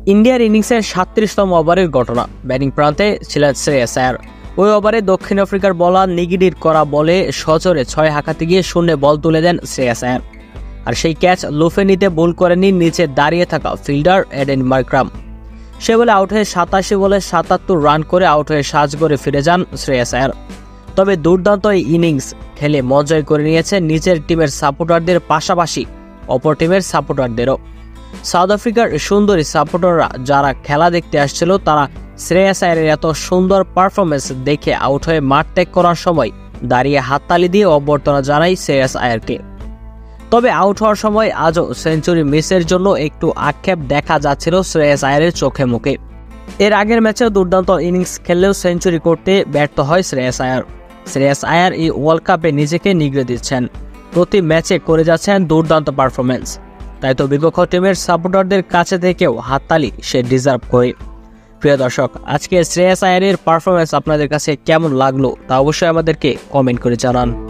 ইন্ডিয়ার ইনিংসের ৩৭তম ওভারের ঘটনা। ব্যাটিং প্রান্তে ছিলেন শ্রেয়াস আয়ার। ওই ওভারে দক্ষিণ আফ্রিকার বলার নিগিডির করা বলে সজোরে ৬ হাঁকাতে গিয়ে শূন্যে বল তুলে দেন শ্রেয়াস আয়ার। আর সেই ক্যাচ লুফে নিতে ভুল করেনি নিচে দাঁড়িয়ে থাকা ফিল্ডার এডেন মার্ক্রাম। সে বলে আউট হয়ে ৮৭ বলে ৭৭ রান করে আউট হয়ে সাজঘরে ফিরে যান শ্রেয়াস আয়ার। তবে দুর্দান্ত এই ইনিংস খেলে মজাই করে নিয়েছে নিজের টিমের সাপোর্টারদের পাশাপাশি অপর টিমের সাপোর্টারদেরও। সাউথ আফ্রিকার সুন্দরী সাপোর্টাররা যারা খেলা দেখতে আসছিল তারা শ্রেয়াস আয়ারের এত সুন্দর পারফরমেন্স দেখে আউট হয়ে মাঠ ত্যাগ করার সময় দাঁড়িয়ে হাততালি দিয়ে অভ্যর্থনা জানায় শ্রেয়াস আয়ারকে। তবে আউট হওয়ার সময় আজও সেঞ্চুরি মিসের জন্য একটু আক্ষেপ দেখা যাচ্ছিল শ্রেয়াস আয়ারের চোখে মুখে। এর আগের ম্যাচেও দুর্দান্ত ইনিংস খেললেও সেঞ্চুরি করতে ব্যর্থ হয় শ্রেয়াস আয়ার। শ্রেয়াস আয়ার এই ওয়ার্ল্ড কাপে নিজেকে নিগড়ে দিচ্ছেন, প্রতি ম্যাচে করে যাচ্ছেন দুর্দান্ত পারফরমেন্স। তাই তো বিপক্ষ টিমের সাপোর্টারদের কাছে থেকেও হাততালি সে ডিজার্ভ করে। প্রিয় দর্শক, আজকে শ্রেয়াস আয়ারের পারফরমেন্স আপনাদের কাছে কেমন লাগলো তা অবশ্যই আমাদেরকে কমেন্ট করে জানান।